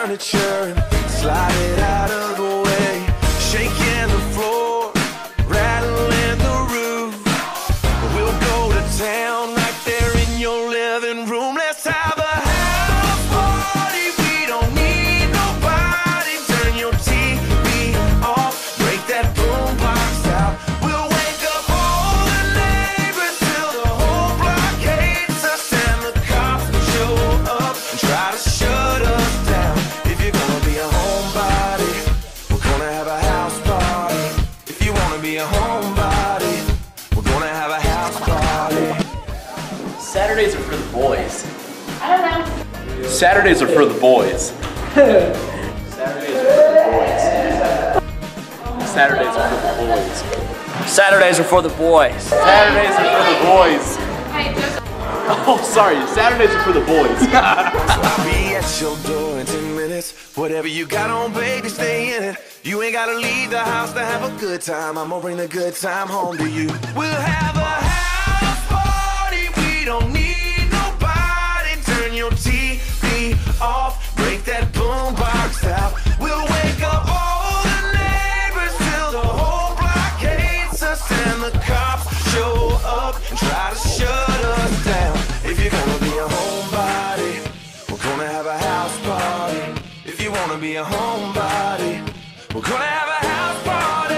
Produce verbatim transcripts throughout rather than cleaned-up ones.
furniture and slide it out of the way. Shaking the floor, rattling the roof. We'll go to town right there in your living room. Let's have a house party. We don't need nobody. Turn your T V off, break that boombox out. We'll wake up all the neighbors till the whole block hates us, and the cops will show up and try to shut us down. If you're gonna be a homebody, we're gonna have a house party. If you wanna be a homebody, we're gonna have a house party. Saturdays are for the boys. I don't know. Saturdays are for the boys. Saturdays are for the boys. Saturdays are for the boys. Saturdays are for the boys. Saturdays are for the boys. Oh, sorry. Saturdays are for the boys. So I'll be at your door in ten minutes. Whatever you got on, baby, stay in it. You ain't gotta leave the house to have a good time. I'm gonna bring the good time home to you. We'll have a house party. We don't need nobody. Turn your T V off, break that boombox out. We'll wake up all the neighbors till the whole block hates us, and the cops show up and try to shut us down. If you're gonna be a homebody, we're gonna have a house party. If you wanna be a homebody, we're gonna have a house party.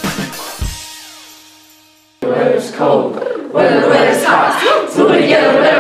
Weather's cold, weather, weather's hot, so we together.